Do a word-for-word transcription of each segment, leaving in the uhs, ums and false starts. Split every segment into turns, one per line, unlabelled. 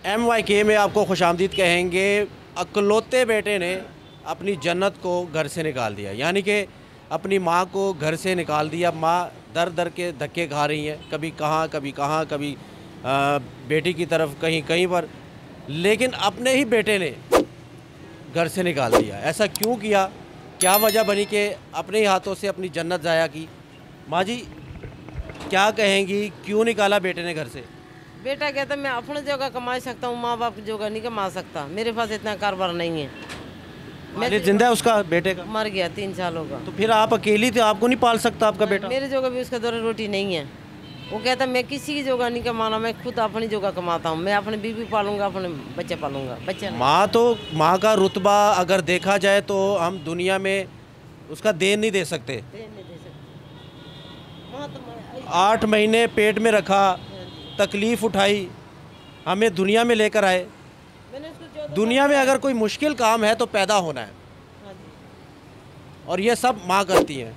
M Y के में आपको खुशामदीद कहेंगे। अकलौते बेटे ने अपनी जन्नत को घर से निकाल दिया, यानी कि अपनी माँ को घर से निकाल दिया। माँ दर दर के धक्के खा रही हैं, कभी कहाँ कभी कहाँ कभी आ, बेटी की तरफ, कहीं कहीं पर, लेकिन अपने ही बेटे ने घर से निकाल दिया। ऐसा क्यों किया, क्या वजह बनी कि अपने ही हाथों से अपनी जन्नत ज़ाया की? माँ जी क्या कहेंगी, क्यों निकाला बेटे ने घर से?
बेटा कहता मैं अपने जगह कमा सकता हूँ, माँ बाप की जगह नहीं कमा सकता, मेरे पास इतना कारोबार नहीं है।
मैं जिंदा है उसका बेटे का?
मर गया तीन सालों का।
तो फिर आप अकेली थे, आपको नहीं पाल सकता आपका बेटा?
मेरे जगह भी उसका दौरे रोटी नहीं है। वो कहता मैं किसी की जगह नहीं कमाना, मैं खुद अपनी जगह कमाता हूँ, मैं अपनी बीवी पालूंगा, अपने बच्चे पालूंगा। बच्चे
माँ तो माँ का रुतबा अगर देखा जाए तो हम दुनिया में उसका देन नहीं दे सकते।
नहीं दे सकते।
आठ महीने पेट में रखा, तकलीफ़ उठाई, हमें दुनिया में लेकर आए। दुनिया में अगर कोई मुश्किल काम है तो पैदा होना है, और ये सब माँ करती हैं।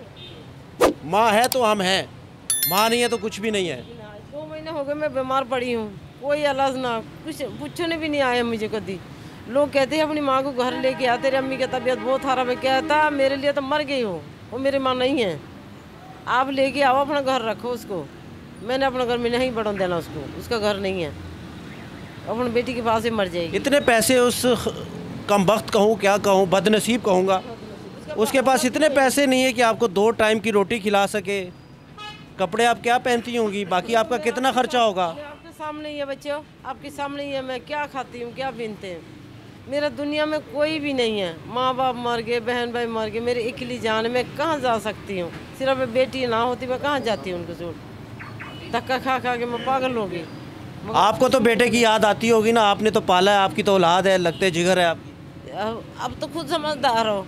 माँ है तो हम हैं, माँ नहीं है तो कुछ भी नहीं है।
दो महीने हो गए मैं बीमार पड़ी हूँ, कोई इलाज ना, कुछ पूछने भी नहीं आया मुझे कभी। लोग कहते हैं अपनी माँ को घर लेके आ, तेरी अम्मी की तबीयत बहुत खराब है। कहता मेरे लिए तो मर गई हो, वो मेरी माँ नहीं है, आप लेके आओ, अपना घर रखो उसको। मैंने अपना घर में नहीं बढ़ने देना उसको, उसका घर नहीं है, अपनी बेटी के पास ही मर जाएगी।
इतने पैसे उस कमबख्त कहूँ, क्या कहूँ, बदनसीब कहूँगा, उसके पास इतने पैसे नहीं है कि आपको दो टाइम की रोटी खिला सके। कपड़े आप क्या पहनती होंगी, बाकी आपका कितना खर्चा होगा?
आपके सामने ही है बच्चों, आपके सामने ही है मैं क्या खाती हूँ, क्या पहनते हैं। मेरा दुनिया में कोई भी नहीं है, माँ बाप मर गए, बहन भाई मर गए, मेरी अकेली जान, मैं कहाँ जा सकती हूँ? सिर्फ बेटी ना होती मैं कहाँ जाती हूँ उनको छोड़? धक्का खा खा के मैं पागल हो गई।
आपको तो बेटे की याद आती होगी ना, आपने तो पाला है, आपकी तो औलाद है, लगते जिगर है आपकी।
अब तो खुद समझदार हो।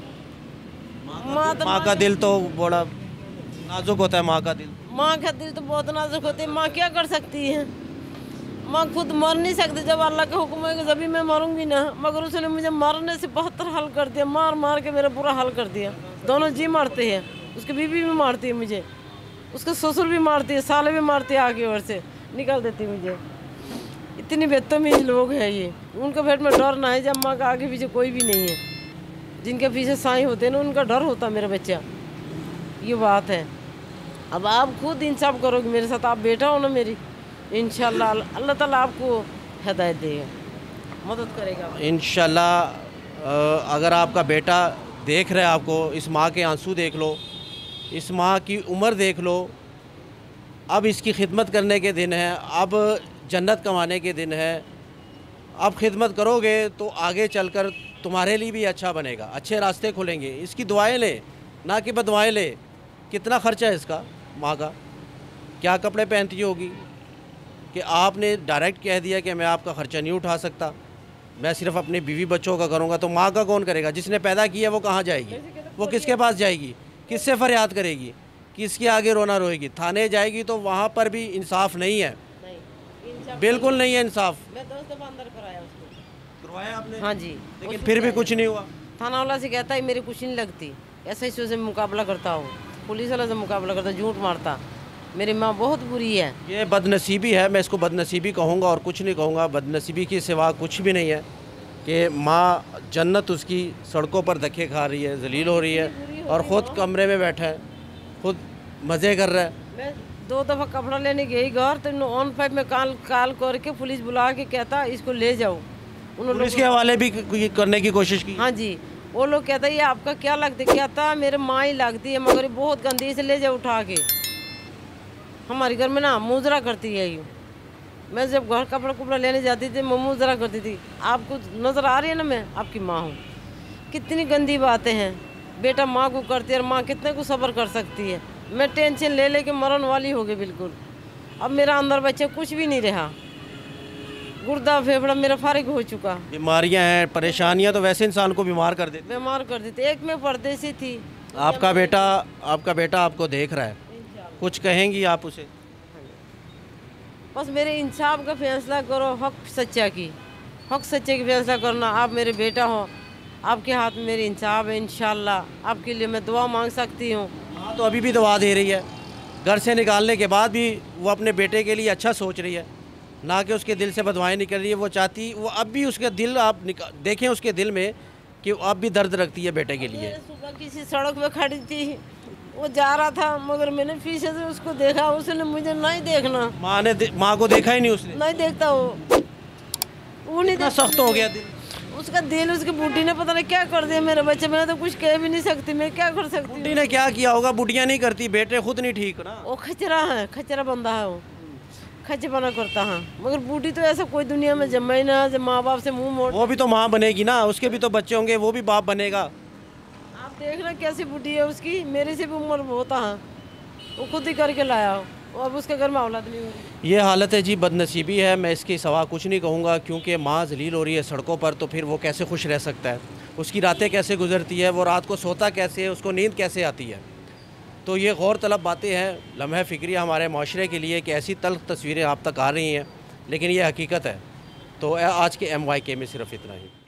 माँ तो माँ का दिल तो बड़ा नाजुक होता है, माँ का दिल
माँ का दिल तो बहुत नाजुक होती है। माँ क्या कर सकती है? माँ खुद मर नहीं सकती, जब अल्लाह का हुक्म है जब मैं मरूंगी ना, मगर उसने मुझे मारने से बहत्तर हाल कर दिया, मार मार के मेरा बुरा हाल कर दिया। दोनों जी मारते हैं, उसकी बीवी भी मारती है मुझे, उसका ससुर भी मारती है, साले भी मारती है, आगे और से निकाल देती मुझे। इतनी बदतमीज लोग हैं ये, उनके पेट में डर ना है जब माँ का आगे पीछे कोई भी नहीं है। जिनके पीछे साई होते हैं ना, उनका डर होता मेरा बच्चा, ये बात है। अब आप खुद इंसाफ करोगे मेरे साथ, आप बेटा हो ना मेरी, इंशाल्लाह अल्लाह ताला आपको हिदायत देगा, मदद करेगा
इंशाल्लाह। अगर आपका बेटा देख रहा है आपको, इस माँ के आंसू देख लो, इस माँ की उम्र देख लो, अब इसकी खिदमत करने के दिन है, अब जन्नत कमाने के दिन है। अब खिदमत करोगे तो आगे चलकर तुम्हारे लिए भी अच्छा बनेगा, अच्छे रास्ते खुलेंगे। इसकी दुआएं ले, ना कि बदुआएं ले। कितना खर्चा है इसका, माँ का? क्या कपड़े पहनती होगी कि आपने डायरेक्ट कह दिया कि मैं आपका ख़र्चा नहीं उठा सकता, मैं सिर्फ अपने बीवी बच्चों का करूँगा। तो माँ का कौन करेगा? जिसने पैदा किया वो कहाँ जाएगी? वो किसके पास जाएगी? किससे फरियाद करेगी? किसके आगे रोना रोएगी? थाने जाएगी तो वहाँ पर भी इंसाफ नहीं है, बिल्कुल नहीं है इंसाफ।
मैं दस दफा अंदर कराया उसको।
करवाया आपने?
हाँ जी,
लेकिन फिर भी कुछ नहीं हुआ।
थाना वाला से कहता है मेरी कुछ नहीं लगती, ऐसा ही से मुकाबला करता हूँ, पुलिस वाला से मुकाबला करता, झूठ मारता। मेरी माँ बहुत बुरी है।
ये बदनसीबी है, मैं इसको बदनसीबी कहूँगा और कुछ नहीं कहूँगा। बदनसीबी के सिवा कुछ भी नहीं है कि माँ जन्नत उसकी सड़कों पर धक्के खा रही है, जलील हो रही है, और ख़ुद कमरे में बैठा है, खुद मज़े कर रहा है।
मैं दो दफ़ा कपड़ा लेने गई घर, तो ऑन फाइव में काल काल करके पुलिस बुला के कहता इसको ले जाओ। उन्होंने
पुलिस के हवाले भी करने की कोशिश की।
हाँ जी, वो लोग कहता ये आपका क्या लगता है? कहता मेरे माँ ही लगती है, मगर बहुत गंदी से ले जाओ उठा के। हमारे घर में ना मुजरा करती है ये। मैं जब घर कपड़ा कपड़ा लेने जाती थी मैं मुजरा करती थी। आपको नज़र आ रही है ना मैं आपकी माँ हूँ। कितनी गंदी बातें हैं, बेटा माँ को करती है और माँ कितने को सब्र कर सकती है। मैं टेंशन ले ले के मरन वाली हो गई बिल्कुल। अब मेरा अंदर बच्चा कुछ भी नहीं रहा, गुर्दा फेफड़ा मेरा फारिग हो चुका।
बीमारियां हैं, परेशानियां तो वैसे इंसान को बीमार कर देती
बीमार कर देती। एक मैं परदेसी थी।
आपका बेटा आपका बेटा आपको देख रहा है, कुछ कहेंगी आप उसे?
बस मेरे इंसाफ का फैसला करो, हक सच्चा की, हक सच्चे की फैसला करना। आप मेरे बेटा हो, आपके हाथ में मेरी इंसाफ है। इंशाल्लाह आपके लिए मैं दुआ मांग सकती हूँ।
हाँ, तो अभी भी दुआ दे रही है। घर से निकालने के बाद भी वो अपने बेटे के लिए अच्छा सोच रही है। ना कि उसके दिल से बदवाएं निकल रही है। वो चाहती, वो अब भी उसका दिल आप देखें उसके दिल में कि वो अब भी दर्द रखती है बेटे के लिए।
सुबह किसी सड़क पे खड़ी थी, वो जा रहा था, मगर मैंने पीछे से उसको देखा, उसने मुझे नहीं देखना।
माँ ने माँ को देखा ही नहीं उसने?
नहीं देखता वो वो नहीं देखता।
सख्त हो गया दिल
उसका दिल। उसकी बूढ़ी ने पता नहीं क्या कर दिया मेरे बच्चे। मैं तो कुछ कह भी नहीं सकती, मैं क्या कर सकती हूँ।
बूढ़ी ने क्या किया होगा? बुढ़िया नहीं करती, बेटे खुद नहीं ठीक ना।
वो खचरा है, खचरा बंदा है, वो खचपना करता है। मगर बूढ़ी तो ऐसा कोई दुनिया में जमा ही ना, जब माँ बाप से मुंह मोड़।
वो भी तो माँ बनेगी ना, उसके भी तो बच्चे होंगे, वो भी बाप बनेगा।
आप देखना कैसी बूढ़ी है उसकी, मेरे से भी उम्र बहुत है। वो खुद ही करके लाया, अब उसके घर में औलाद नहीं हो रही।
ये हालत है जी, बदनसीबी है। मैं इसके सिवा कुछ नहीं कहूँगा, क्योंकि माँ जलील हो रही है सड़कों पर, तो फिर वो कैसे खुश रह सकता है? उसकी रातें कैसे गुजरती है, वो रात को सोता कैसे है, उसको नींद कैसे आती है? तो ये गौर तलब बातें हैं, लम्हा फ़िक्रिया हमारे माशरे के लिए कि ऐसी तल्ख तस्वीरें आप तक आ रही हैं, लेकिन ये हकीकत है। तो आज के एम वाई के में सिर्फ इतना ही।